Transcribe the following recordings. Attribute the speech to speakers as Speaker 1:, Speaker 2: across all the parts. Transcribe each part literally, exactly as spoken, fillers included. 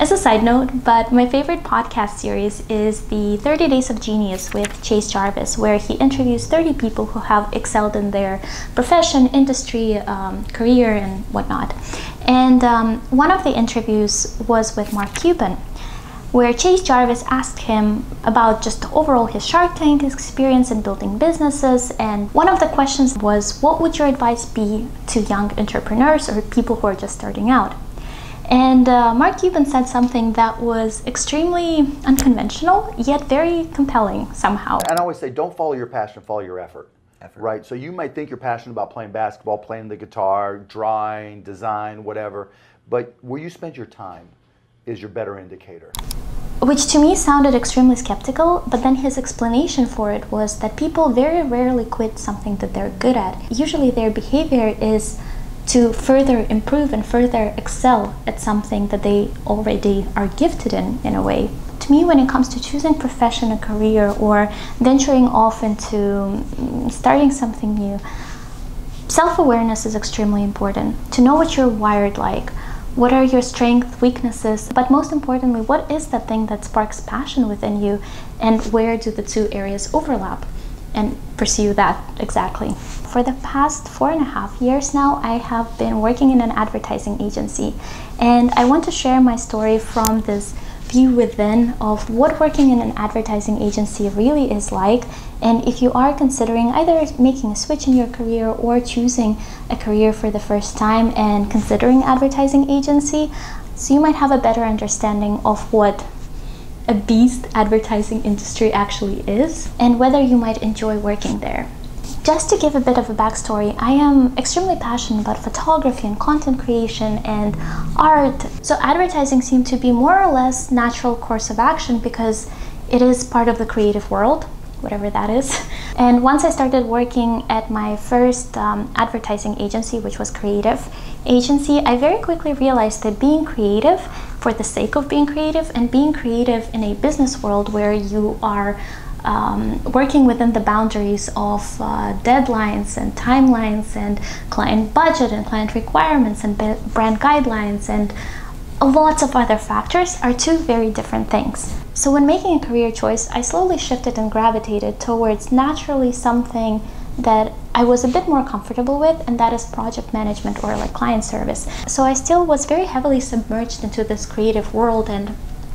Speaker 1: as a side note, but my favorite podcast series is the thirty days of Genius with Chase Jarvis, where he interviews thirty people who have excelled in their profession, industry, um, career, and whatnot. And um, one of the interviews was with Mark Cuban, where Chase Jarvis asked him about just overall his Shark Tank experience in building businesses. And one of the questions was, what would your advice be to young entrepreneurs or people who are just starting out? And uh, Mark Cuban said something that was extremely unconventional, yet very compelling somehow.
Speaker 2: And I always say, don't follow your passion, follow your effort.
Speaker 3: Effort.
Speaker 2: Right? So you might think you're passionate about playing basketball, playing the guitar, drawing, design, whatever, but where you spend your time is your better indicator.
Speaker 1: Which to me sounded extremely skeptical, but then his explanation for it was that people very rarely quit something that they're good at. Usually their behavior is to further improve and further excel at something that they already are gifted in, in a way. To me, when it comes to choosing profession, a career, or venturing off into starting something new, self-awareness is extremely important. To know what you're wired like, what are your strengths, weaknesses, but most importantly, what is the thing that sparks passion within you, and where do the two areas overlap, and pursue that exactly. For the past four and a half years now, I have been working in an advertising agency, and I want to share my story from this view within of what working in an advertising agency really is like. And if you are considering either making a switch in your career or choosing a career for the first time and considering advertising agency, so you might have a better understanding of what a beast advertising industry actually is and whether you might enjoy working there. Just to give a bit of a backstory, I am extremely passionate about photography and content creation and art. So advertising seemed to be more or less natural course of action because it is part of the creative world, whatever that is. And once I started working at my first um, advertising agency, which was creative agency, I very quickly realized that being creative for the sake of being creative and being creative in a business world where you are Um, working within the boundaries of uh, deadlines and timelines and client budget and client requirements and brand guidelines and lots of other factors are two very different things. So when making a career choice, I slowly shifted and gravitated towards naturally something that I was a bit more comfortable with, and that is project management or like client service. So I still was very heavily submerged into this creative world and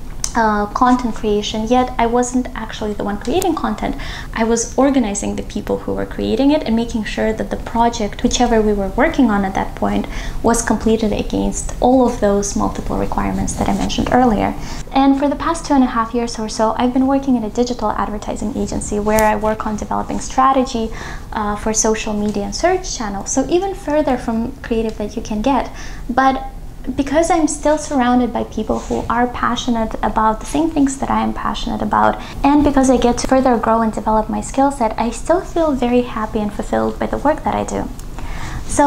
Speaker 1: Uh, content creation, yet I wasn't actually the one creating content. I was organizing the people who were creating it and making sure that the project, whichever we were working on at that point, was completed against all of those multiple requirements that I mentioned earlier. And for the past two and a half years or so, I've been working in a digital advertising agency where I work on developing strategy uh, for social media and search channels. So even further from creative that you can get. But because I'm still surrounded by people who are passionate about the same things that I am passionate about, and because I get to further grow and develop my skill set, I still feel very happy and fulfilled by the work that I do. So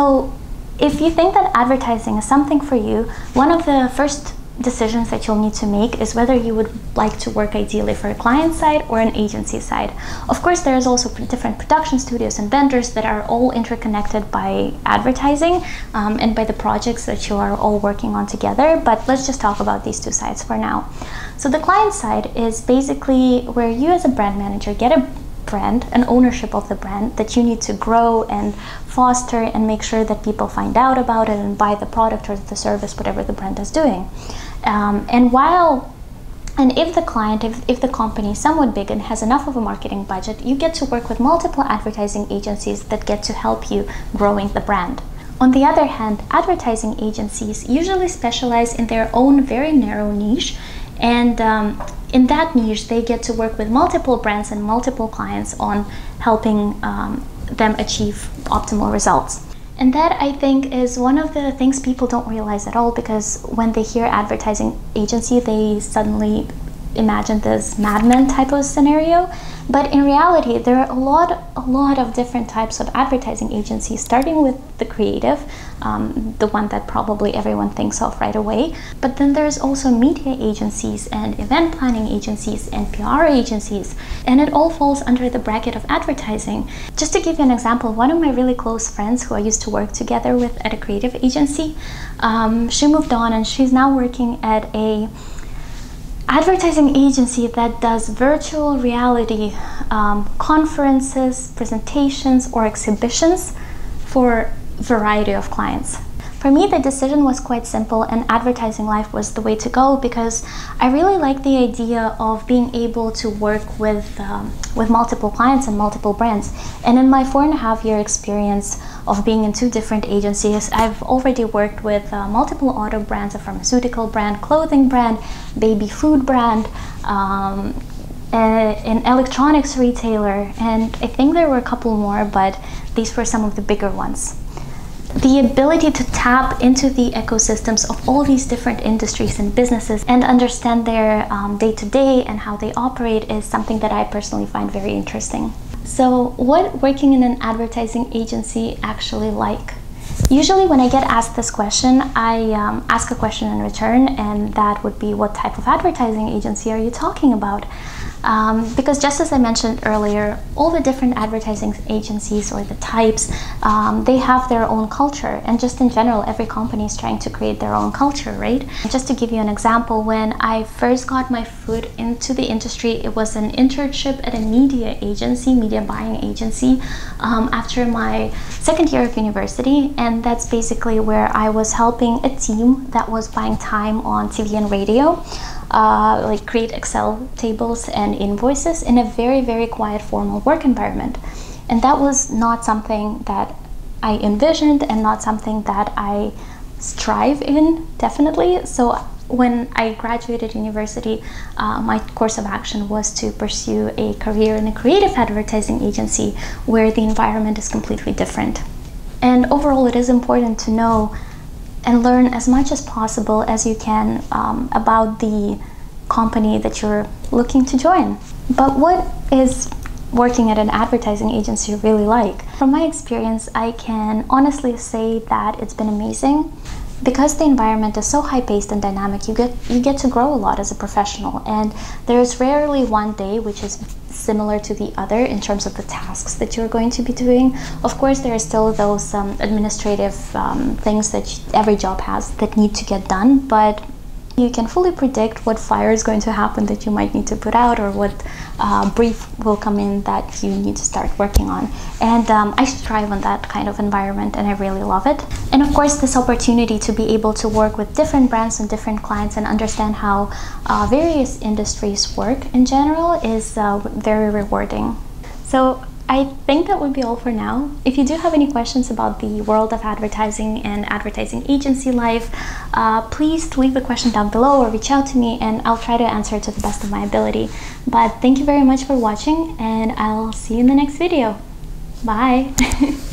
Speaker 1: if you think that advertising is something for you, one of the first decisions that you'll need to make is whether you would like to work ideally for a client side or an agency side. Of course, there's also different production studios and vendors that are all interconnected by advertising um, and by the projects that you are all working on together, but let's just talk about these two sides for now. So the client side is basically where you as a brand manager get a brand, an ownership of the brand that you need to grow and foster and make sure that people find out about it and buy the product or the service, whatever the brand is doing. Um, and while, and if the client, if, if the company is somewhat big and has enough of a marketing budget, you get to work with multiple advertising agencies that get to help you growing the brand. On the other hand, advertising agencies usually specialize in their own very narrow niche, and um, in that niche they get to work with multiple brands and multiple clients on helping um, them achieve optimal results. And that, I think, is one of the things people don't realize at all, because when they hear advertising agency, they suddenly imagine this Mad Men type of scenario. But in reality, there are a lot, a lot of different types of advertising agencies, starting with the creative, um, the one that probably everyone thinks of right away. But then there's also media agencies and event planning agencies and P R agencies, and it all falls under the bracket of advertising. Just to give you an example, one of my really close friends who I used to work together with at a creative agency, um, she moved on and she's now working at a advertising agency that does virtual reality um, conferences, presentations, or exhibitions for a variety of clients. For me, the decision was quite simple, and advertising life was the way to go, because I really like the idea of being able to work with um, with multiple clients and multiple brands. And in my four and a half year experience of being in two different agencies, I've already worked with uh, multiple auto brands, a pharmaceutical brand, clothing brand, baby food brand, um, an electronics retailer, and I think there were a couple more, but these were some of the bigger ones. The ability to tap into the ecosystems of all these different industries and businesses and understand their um, day-to-day and how they operate is something that I personally find very interesting. So what working in an advertising agency actually like? Usually when I get asked this question, I um, ask a question in return, and that would be, what type of advertising agency are you talking about? Um, because just as I mentioned earlier, all the different advertising agencies, or the types, um, they have their own culture, and just in general, every company is trying to create their own culture, right? Just to give you an example, when I first got my foot into the industry, it was an internship at a media agency, media buying agency, um, after my second year of university, and that's basically where I was helping a team that was buying time on T V and radio. Uh, like create Excel tables and invoices in a very, very quiet, formal work environment. And that was not something that I envisioned, and not something that I strive in, definitely. So when I graduated university, uh, my course of action was to pursue a career in a creative advertising agency where the environment is completely different. And overall, it is important to know and learn as much as possible as you can um, about the company that you're looking to join. But what is working at an advertising agency really like? From my experience, I can honestly say that it's been amazing. Because the environment is so high-paced and dynamic, you get you get to grow a lot as a professional, and there's rarely one day which is similar to the other in terms of the tasks that you're going to be doing. Of course, there are still those um, administrative um, things that every job has that need to get done, but you can fully predict what flyer is going to happen that you might need to put out, or what uh, brief will come in that you need to start working on. And um, I strive on that kind of environment, and I really love it. And of course, this opportunity to be able to work with different brands and different clients and understand how uh, various industries work in general is uh, very rewarding. So I think that would be all for now. If you do have any questions about the world of advertising and advertising agency life, uh, please leave a question down below or reach out to me, and I'll try to answer to the best of my ability. But thank you very much for watching, and I'll see you in the next video. Bye!